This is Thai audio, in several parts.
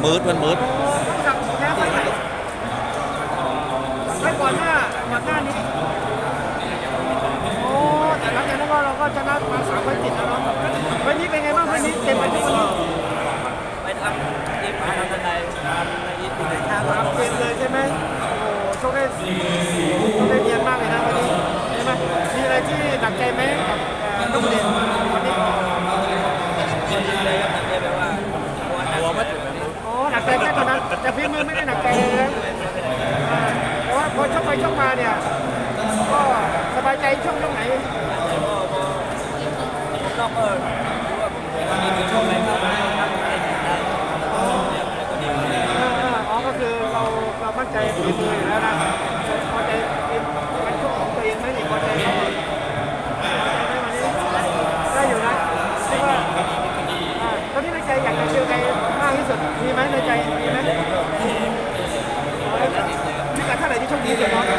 มืดมันมืดสั่งแพ้ไปไหนไม่ก่อนหน้านี้โอ้แต่หลังจากนั้นก็เราก็ชนะมา3 ไฟล์ติดแล้วเนาะวันนี้เป็นไงบ้างวันนี้เต็มไปทุกวันไปทำทีมมาทำอะไรในยิปในท่าครับเต็มเลยใช่ไหมโอ้โชคได้เนียนมากเลยนะวันนี้ใช่ไหมมีอะไรที่หนักใจไหมกับลูกเด่นวันนี้เลยครับหนักใจแบบว่าหัวมันอ๋อหนักใจแค่ตอนนั้นแต่พี่มือไม่ได้หนักใจเลยนะเพราะว่าพอชกไปชกมาเนี่ยก็สบายใจช่วงไหนนอกรู้ว่ามีช่วงไหนครับได้อ๋อก็คือเรามั่นใจในตัวอยู่แล้วนะพอใจเป็นช่วงของตัวเองไหมนี่พอใจเขาได้อยู่นะคิดว่าตอนนี้ในใจอยากจะเจอใครมากที่สุดมีไหมในใจมีไหมพิกัดเท่าไหร่ที่โชคดีสุดเนาะ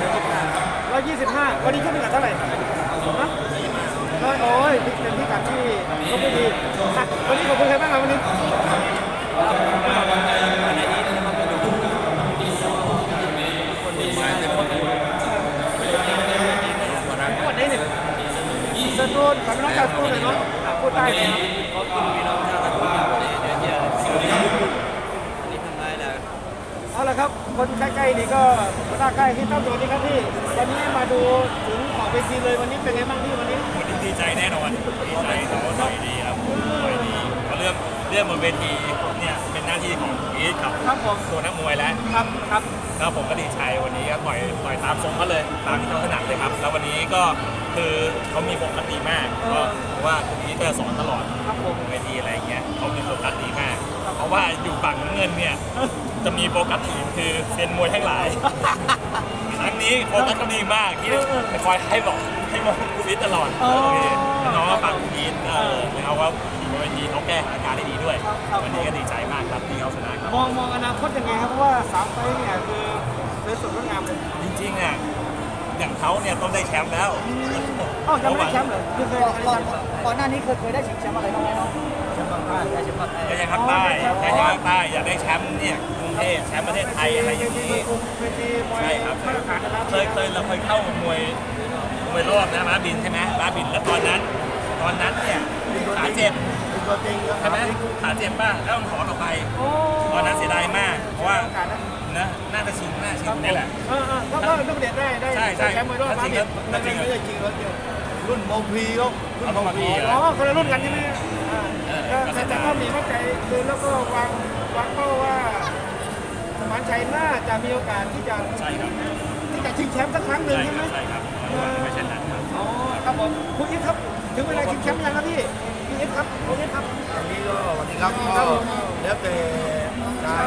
125วันนี้โชคพิกัดเท่าไหร่นะโอ้ยเป็นพิกัดที่เขาไม่ดีวันนี้ขอบคุณใครบ้างครับวันนี้วันนี้เนี่ยเดินรูนกับน้องชาวตู้เลยเนาะพูดใต้เลยเขากินพี่น้องชาวตะกุยอย่างนี้เดี๋ยวอันนี้ทำไรแล้วเอาละครับคนใกล้ๆนี่ก็มาใกล้ที่ตั้งตัวนี้ครับพี่วันนี้มาดูถึงขอบเวทีเลยวันนี้เป็นไงบ้างพี่วันนี้ดีใจแน่นอนดีใจแต่ว่าต่อยดีครับต่อยดีเพราะเรื่องบนเวทีเนี่ยเป็นหน้าที่ของอีทครับผมตัวนักมวยแล้วครับแล้วผมก็ดีใจวันนี้ก็ต่อยตามทรงเขาเลยตามที่เขาถนัดเลยครับแล้ววันนี้ก็คือเขามีโฟกัสดีมากก็ว่าคุณอีทจะสอนตลอดเวทีอะไรเงี้ยเขามีโฟกัสดีมากเพราะว่าอยู่ฝั่งเงินเนี่ยจะมีโฟกัสทีมคือเซียนมวยทั้งหลายครั้งนี้โฟกัสก็ดีมากที่จะคอยให้มองคุณอีทตลอดน้องก็ฟังคุณอีทนะครับว่าบนเวทีเขาแก้อาการได้ดีด้วยวันนี้ก็ดีใจมากครับที่เขาชนะครับมองอนาคตยังไงครับเพราะว่า3 ไฟล์เนี่ยคือเป็นสุดงามเลยจริงๆอ่ะอย่างเขาเนี่ยต้องได้แชมป์แล้วยังไม่ได้แชมป์เลยเคยก่อนหน้านี้เคยได้ชิงแชมป์อะไรบ้างไหมเนาะแชมป์ภาคใต้แชมป์ภาคใต้แชมป์ภาคใต้อยากได้แชมป์เนี่ยกรุงเทพแชมป์ประเทศไทยอะไรอย่างนี้ใช่ครับเราเคยเข้ามวยรอบนะม้าบินใช่ไหมม้าบินแล้วตอนนั้นเนี่ยขาเจ็บใช่ไหมขาเจ็บบ้างแล้วมันขอต่อไปตอนนั้นเสียดายมากเพราะว่านะน่าจะชิงนี่แหละก็ต้องเด็ดได้แชมป์มวยรอบมาบินน่าจริงเลยจริงแล้วรุ่นโมพีแล้วรุ่นโมพีคนละรุ่นกันใช่ไหมแต่ก็มีเข้าใจคือแล้วก็วางเป้าว่าสมานชัยน่าจะมีโอกาสที่จะชิงแชมป์สักครั้งหนึ่งใช่ไหมใช่ครับไม่ใช่นั้นครับอ๋อครับผมคุณอิทครับถึงเวลาชิงแชมป์ยังครับพี่อิทครับคุณอิทครับวันนี้ก็วันนี้ครับก็แล้วแต่การ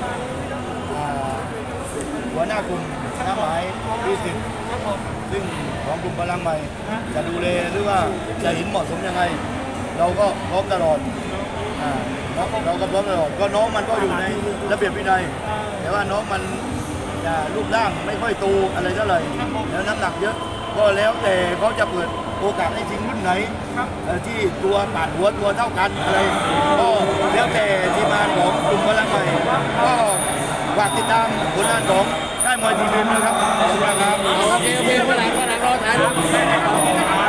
หัวหน้ากลุ่มน้ำหมาย20ซึ่งของกลุ่มพลังใหม่จะดูแลหรือว่าจะเห็นเหมาะสมยังไงเราก็พร้อมตลอดเราก็พร้อมตลอดก็น้องมันก็อยู่ในระเบียบวินัยแต่ว่าน้องมันรูปร่างไม่ค่อยโตอะไรเท่าไหร่แล้วน้ำหนักเยอะก็แล้วแต่เขาจะเปิดโอกาสให้ชิงรุ่นไหนที่ตัวปาดหัวตัวเท่ากันอะไรก็แล้วแต่ทีมงานของกลุ่มพลังใหม่ก็ฝากติดตามผลงานของค่ายมวยทีมนะครับขอบคุณครับโอเควันหลังรอถ่ายรูป